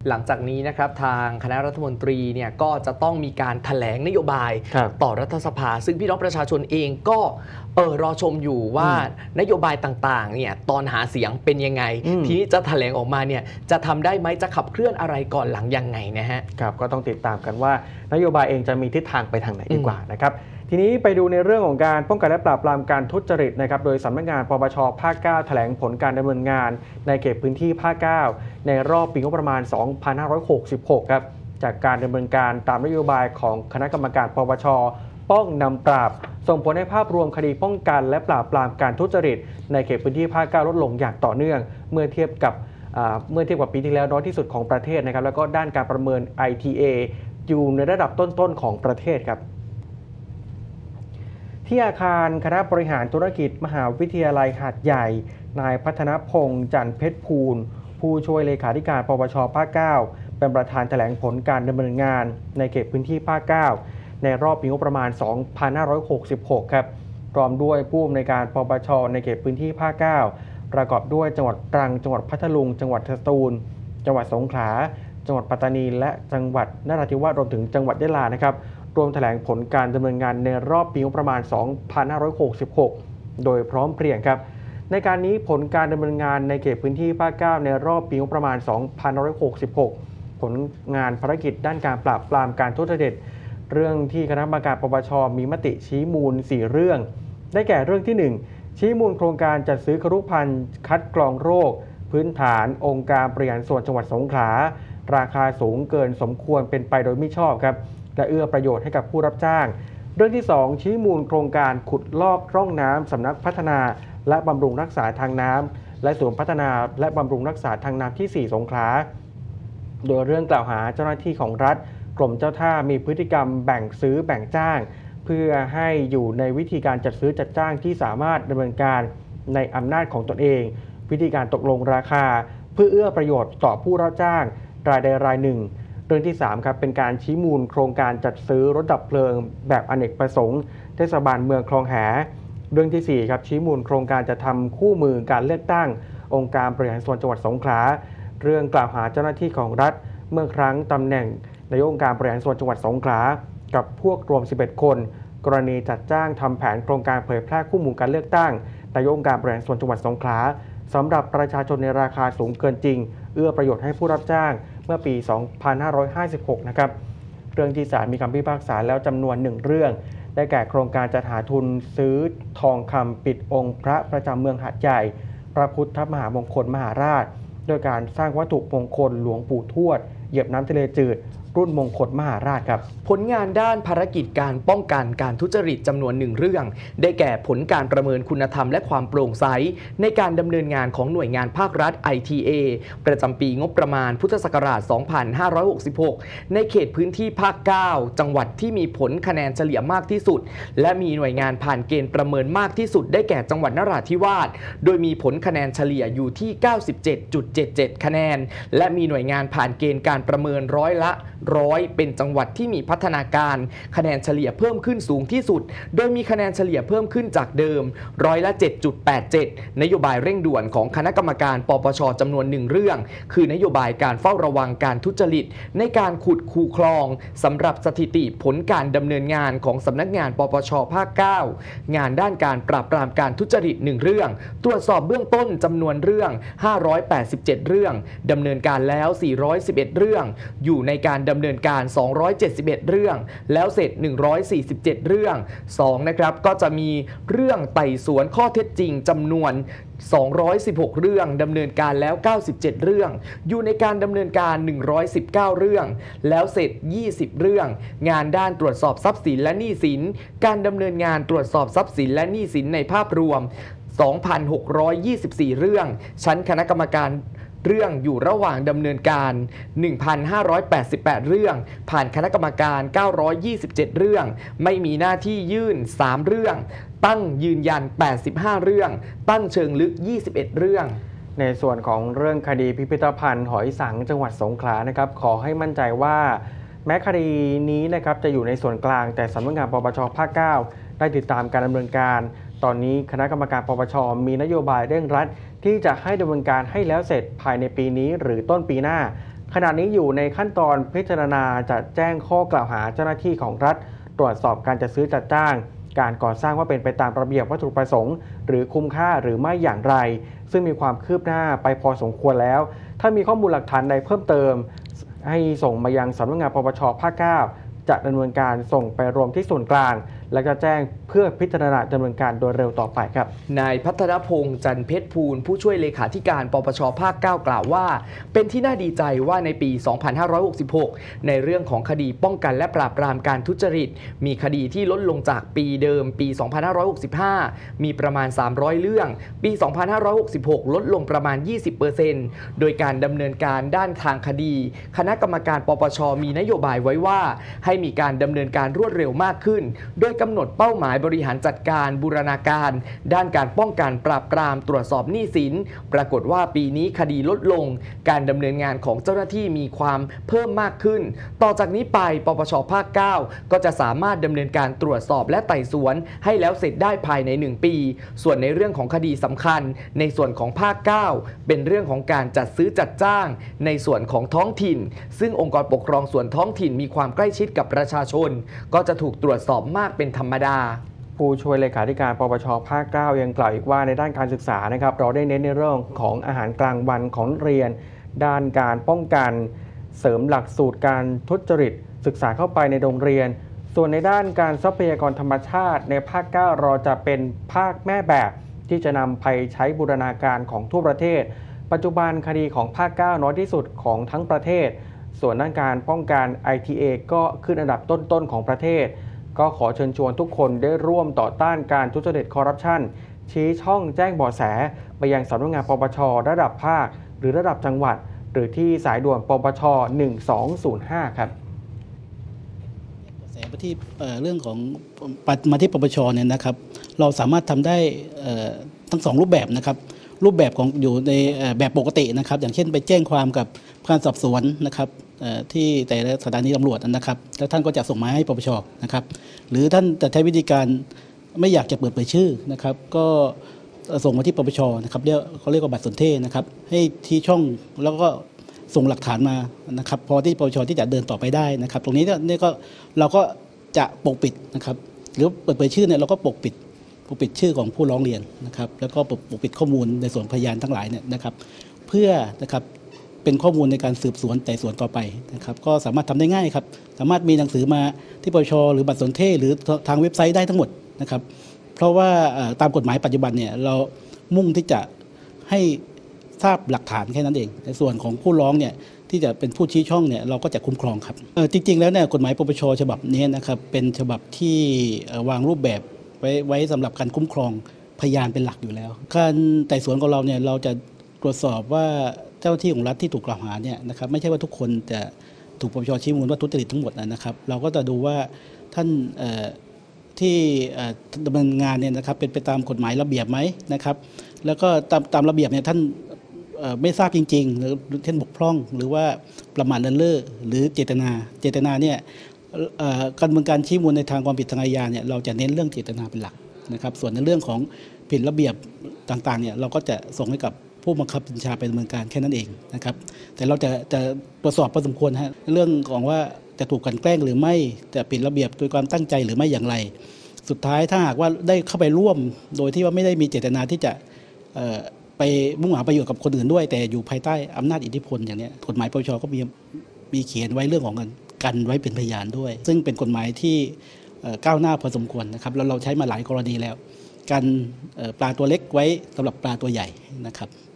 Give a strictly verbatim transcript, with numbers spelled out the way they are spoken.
หลังจากนี้นะครับทางคณะรัฐมนตรีเนี่ยก็จะต้องมีการแถลงนโยบายต่อรัฐสภาซึ่งพี่น้องประชาชนเองก็เออรอชมอยู่ว่านโยบายต่างๆเนี่ยตอนหาเสียงเป็นยังไงทีนี้จะแถลงออกมาเนี่ยจะทำได้ไหมจะขับเคลื่อนอะไรก่อนหลังยังไงนะฮะครับก็ต้องติดตามกันว่านโยบายเองจะมีทิศทางไปทางไหนดีกว่านะครับทีนี้ไปดูในเรื่องของการป้องกันและปราบปรามการทุจริตนะครับโดยสำนักงานปปชภาคเก้าแถลงผลการดำเนินงานในเขตพื้นที่ภาคเก้าในรอบปีงบประมาณ สองพันห้าร้อยหกสิบหก ครับจากการดำเนินการตามนโยบายของคณะกรรมการปปชป้องนำปราบส่งผลให้ภาพรวมคดีป้องกันและปราบปรามการทุจริตในเขตพื้นที่ภาคเก้าลดลงอย่างต่อเนื่องเมื่อเทียบกับเมื่อเทียบกับปีที่แล้วน้อยที่สุดของประเทศนะครับแล้วก็ด้านการประเมิน ไอ ที เอ อยู่ในระดับต้นๆของประเทศครับที่อาคารคณะบริหารธุรกิจมหาวิทยาลัยหาดใหญ่นายพัฒนพงษ์จันทร์เพชรภูลผู้ช่วยเลขาธิการปปชภาคเก้าเป็นประธานแถลงผลการดำเนินงานในเขตพื้นที่ภาคเก้าในรอบปีงบประมาณ สองพันห้าร้อยหกสิบหก ครับพร้อมด้วยผู้อำนวยการปปชในเขตพื้นที่ภาคเก้าประกอบด้วยจังหวัดตรังจังหวัดพัทลุงจังหวัดสตูลจังหวัดสงขลาจังหวัดปัตตานีและจังหวัดนราธิวาสรวมถึงจังหวัดยะลานะครับรวมแถลงผลการดำเนินงานในรอบปีงบประมาณ สองพันห้าร้อยหกสิบหก โดยพร้อมเพรียงครับในการนี้ผลการดำเนินงานในเขตพื้นที่ภาคเก้าในรอบปีงบประมาณ สองพันห้าร้อยหกสิบหก ผลงานภารกิจด้านการปราบปรามการทุจริตเรื่องที่คณะกรรมการปปชมีมติชี้มูลสี่เรื่องได้แก่เรื่องที่หนึ่งชี้มูลโครงการจัดซื้อครุภัณฑ์คัดกรองโรคพื้นฐานองค์การบริหารส่วนจังหวัดสงขลาราคาสูงเกินสมควรเป็นไปโดยมิชอบครับและเอื้อประโยชน์ให้กับผู้รับจ้างเรื่องที่สองชี้มูลโครงการขุดลอกร่องน้ำสำนักพัฒนาและบำรุงรักษาทางน้ำและศูนย์พัฒนาและบำรุงรักษาทางน้ำที่สี่สงขลาโดยเรื่องกล่าวหาเจ้าหน้าที่ของรัฐกรมเจ้าท่ามีพฤติกรรมแบ่งซื้อแบ่งจ้างเพื่อให้อยู่ในวิธีการจัดซื้อจัดจ้างที่สามารถดำเนินการในอำนาจของตนเองวิธีการตกลงราคาเพื่อเอื้อประโยชน์ต่อผู้รับจ้างรายใดรายหนึ่งเรื่องที่สามครับเป็นการชี้มูลโครงการจัดซื้อรถดับเพลิงแบบอเนกประสงค์เทศบาลเมืองคลองแหเรื่องที่สี่ครับชี้มูลโครงการจะทำคู่มือการเลือกตั้งองค์การบริหารส่วนจังหวัดสงขลาเรื่องกล่าวหาเจ้าหน้าที่ของรัฐเมื่อครั้งตำแหน่งนายกองค์การบริหารส่วนจังหวัดสงขลากับพวกรวมสิบเอ็ดคนกรณีจัดจ้างทำแผนโครงการเผยแพร่คู่มือการเลือกตั้งนายกองค์การบริหารส่วนจังหวัดสงขลาสำหรับประชาชนในราคาสูงเกินจริงเอื้อประโยชน์ให้ผู้รับจ้างเมื่อปี สองพันห้าร้อยห้าสิบหก นะครับเรื่องที่ศาลมีคำพิพากษาแล้วจำนวนหนึ่งเรื่องได้แก่โครงการจัดหาทุนซื้อทองคำปิดองค์พระประจำเมืองหาดใหญ่พระพุทธมหามงคลมหาราชโดยการสร้างวัตถุมงคลหลวงปู่ทวดเหยียบน้ำทะเลจืดรุ่นมงคลมหาราชครับผลงานด้านภารกิจการป้องกันการทุจริตจำนวนหนึ่งเรื่องได้แก่ผลการประเมินคุณธรรมและความโปร่งใสในการดำเนินงานของหน่วยงานภาครัฐ ไอ ที เอ ประจำปีงบประมาณพุทธศักราช สองพันห้าร้อยหกสิบหก ในเขตพื้นที่ภาค เก้า จังหวัดที่มีผลคะแนนเฉลี่ยมากที่สุดและมีหน่วยงานผ่านเกณฑ์ประเมินมากที่สุดได้แก่จังหวัดนราธิวาสโดยมีผลคะแนนเฉลี่ยอยู่ที่ เก้าสิบเจ็ดจุดเจ็ดเจ็ด คะแนนและมีหน่วยงานผ่านเกณฑ์การประเมินร้อยละร้อยเป็นจังหวัดที่มีพัฒนาการคะแนนเฉลี่ยเพิ่มขึ้นสูงที่สุดโดยมีคะแนนเฉลี่ยเพิ่มขึ้นจากเดิมร้อยละ เจ็ดจุดแปดเจ็ด นโยบายเร่งด่วนของคณะกรรมการปปชจำนวนหนึ่งเรื่องคือนโยบายการเฝ้าระวังการทุจริตในการขุดคูคลองสำหรับสถิติผลการดำเนินงานของสำนักงานปปชภาค เก้างานด้านการปราบปรามการทุจริตหนึ่งเรื่องตรวจสอบเบื้องต้นจำนวนเรื่องห้าร้อยแปดสิบเจ็ดเรื่องดำเนินการแล้วสี่ร้อยสิบเอ็ดเรื่องอยู่ในการดำเนินการสองร้อยเจ็ดสิบเอ็ดเรื่องแล้วเสร็จหนึ่งร้อยสี่สิบเจ็ดเรื่องสองนะครับก็จะมีเรื่องไต่สวนข้อเท็จจริงจำนวนสองร้อยสิบหกเรื่องดำเนินการแล้วเก้าสิบเจ็ดเรื่องอยู่ในการดำเนินการหนึ่งร้อยสิบเก้าเรื่องแล้วเสร็จยี่สิบเรื่องงานด้านตรวจสอบทรัพย์สินและหนี้สินการดำเนินงานตรวจสอบทรัพย์สินและหนี้สินในภาพรวม สองพันหกร้อยยี่สิบสี่ เรื่องชั้นคณะกรรมการเรื่องอยู่ระหว่างดำเนินการ หนึ่งพันห้าร้อยแปดสิบแปด เรื่องผ่านคณะกรรมการเก้าร้อยยี่สิบเจ็ดเรื่องไม่มีหน้าที่ยื่นสามเรื่องตั้งยืนยันแปดสิบห้าเรื่องตั้งเชิงลึกยี่สิบเอ็ดเรื่องในส่วนของเรื่องคดีพิพิธภัณฑ์หอยสังจังหวัดสงขลานะครับขอให้มั่นใจว่าแม้คดีนี้นะครับจะอยู่ในส่วนกลางแต่สำนักงานปปชภาค เก้าได้ติดตามการดำเนินการตอนนี้คณะกรรมการปปชมีนโยบายเร่งรัดที่จะให้ดำเนินการให้แล้วเสร็จภายในปีนี้หรือต้นปีหน้าขณะนี้อยู่ในขั้นตอนพิจารณาจะแจ้งข้อกล่าวหาเจ้าหน้าที่ของรัฐตรวจสอบการจัดซื้อจัดจ้างการก่อสร้างว่าเป็นไปตามระเบียบวัตถุประสงค์หรือคุ้มค่าหรือไม่อย่างไรซึ่งมีความคืบหน้าไปพอสมควรแล้วถ้ามีข้อมูลหลักฐานใดเพิ่มเติมให้ส่งมายังสำนักงานปปชภาคเก้าจะดำเนินการส่งไปรวมที่ส่วนกลางและจะแจ้งเพื่อพิจารณาดำเนินการโดยเร็วต่อไปครับนายพัฒนพงษ์จันเพชรภูลผู้ช่วยเลขาธิการปปชภาคเก้ากล่าวว่าเป็นที่น่าดีใจว่าในปี สองพันห้าร้อยหกสิบหก ในเรื่องของคดีป้องกันและปราบปรามการทุจริตมีคดีที่ลดลงจากปีเดิมปี สองพันห้าร้อยหกสิบห้า มีประมาณ สามร้อย เรื่องปี สองพันห้าร้อยหกสิบหก ลดลงประมาณ ยี่สิบเปอร์เซ็นต์ โดยการดำเนินการด้านทางคดีคณะกรรมการปปชมีนโยบายไว้ว่าให้มีการดำเนินการรวดเร็วมากขึ้นโดยกำหนดเป้าหมายบริหารจัดการบูรณาการด้านการป้องกันปราบปรามตรวจสอบหนี้สินปรากฏว่าปีนี้คดีลดลงการดำเนินงานของเจ้าหน้าที่มีความเพิ่มมากขึ้นต่อจากนี้ไปปปชภาคเก้าก็จะสามารถดำเนินการตรวจสอบและไต่สวนให้แล้วเสร็จได้ภายในหนึ่งปีส่วนในเรื่องของคดีสำคัญในส่วนของภาคเก้าเป็นเรื่องของการจัดซื้อจัดจ้างในส่วนของท้องถิ่นซึ่งองค์กรปกครองส่วนท้องถิ่นมีความใกล้ชิดกับประชาชนก็จะถูกตรวจสอบมากเป็นธรรมดาผู้ช่วยเลขาธิการปปชภาคเก้ายังกล่าวอีกว่าในด้านการศึกษานะครับเราได้เน้นในเรื่องของอาหารกลางวันของเรียนด้านการป้องกันเสริมหลักสูตรการทุจริตศึกษาเข้าไปในโรงเรียนส่วนในด้านการทรัพยากรธรรมชาติในภาคเก้าเราจะเป็นภาคแม่แบบที่จะนำไปใช้บูรณาการของทั่วประเทศปัจจุบันคดีของภาคเก้าน้อยที่สุดของทั้งประเทศส่วนด้านการป้องกัน ไอ ที เอ ก็ขึ้นอันดับต้นๆของประเทศก็ขอเชิญชวนทุกคนได้ร่วมต่อต้านการทุจริตคอร์รัปชันชี้ช่องแจ้งเบาะแสไปยังสำนักงานปปชระดับภาคหรือระดับจังหวัดหรือที่สายด่วนปปชหนึ่งสองศูนย์ห้าครับแสไปที่เรื่องของมาที่ปปชเนี่ยนะครับเราสามารถทำได้ทั้งสองรูปแบบนะครับรูปแบบของอยู่ในแบบปกตินะครับอย่างเช่นไปแจ้งความกับพนักงานสอบสวนนะครับที่แต่ละสถานีตำรวจนะครับแล้วท่านก็จะส่งมาให้ปปชนะครับหรือท่านจะใช้วิธีการไม่อยากจะเปิดเผยชื่อนะครับก็ส่งมาที่ปปชนะครับเรียกเขาเรียกว่าบัตรสนเทศนะครับให้ที่ช่องแล้วก็ส่งหลักฐานมานะครับพอที่ปปชที่จะเดินต่อไปได้นะครับตรงนี้เนี่ยก็เราก็จะปกปิดนะครับหรือเปิดเผยชื่อเนี่ยเราก็ปกปิดปกปิดชื่อของผู้ร้องเรียนนะครับแล้วก็ปกปิดข้อมูลในส่วนพยานทั้งหลายเนี่ยนะครับเพื่อนะครับเป็นข้อมูลในการสืบสวนไต่สวนต่อไปนะครับก็สามารถทำได้ง่ายครับสามารถมีหนังสือมาที่ปปชหรือบัตรสนเทศหรือทางเว็บไซต์ได้ทั้งหมดนะครับเพราะว่าตามกฎหมายปัจจุบันเนี่ยเรามุ่งที่จะให้ทราบหลักฐานแค่นั้นเองในส่วนของผู้ร้องเนี่ยที่จะเป็นผู้ชี้ช่องเนี่ยเราก็จะคุ้มครองครับจริงๆแล้วเนี่ยกฎหมายปปชฉบับนี้นะครับเป็นฉบับที่วางรูปแบบไว้ไว้สำหรับการคุ้มครองพยานเป็นหลักอยู่แล้วการไต่สวนของเราเนี่ยเราจะตรวจสอบว่าเจ้าหน้าที่ของรัฐที่ถูกกล่าวหาเนี่ยนะครับไม่ใช่ว่าทุกคนจะถูกปปชชี้มูลว่าทุจริตทั้งหมดนะครับเราก็จะดูว่าท่านที่ดำเนินงานเนี่ยนะครับเป็นไปตามกฎหมายระเบียบไหมนะครับแล้วก็ตามตามระเบียบเนี่ยท่านไม่ทราบจริงๆหรือเช่นบกพร่องหรือว่าประมาทเลินเล่อหรือเจตนาเจตนาเนี่ยการดำเนินการชี้มูลในทางความผิดทางอาญาเนี่ยเราจะเน้นเรื่องเจตนาเป็นหลักนะครับส่วนในเรื่องของผิดระเบียบต่างๆเนี่ยเราก็จะส่งให้กับผู้บังคับบัญชาไปดำเนินการแค่นั้นเองนะครับแต่เราจะจะตรวจสอบพอสมควรฮะเรื่องของว่าจะถูกกลั่นแกล้งหรือไม่แต่ผิดระเบียบโดยความตั้งใจหรือไม่อย่างไรสุดท้ายถ้าหากว่าได้เข้าไปร่วมโดยที่ว่าไม่ได้มีเจตนาที่จะไปมุ่งหาประโยชน์กับคนอื่นด้วยแต่อยู่ภายใต้อำนาจอิทธิพลอย่างนี้กฎหมายปปชก็มีมีเขียนไว้เรื่องของกันกันไว้เป็นพยานด้วยซึ่งเป็นกฎหมายที่ก้าวหน้าพอสมควรนะครับแล้วเราใช้มาหลายกรณีแล้วกันปลาตัวเล็กไว้สำหรับปลาตัวใหญ่นะครับ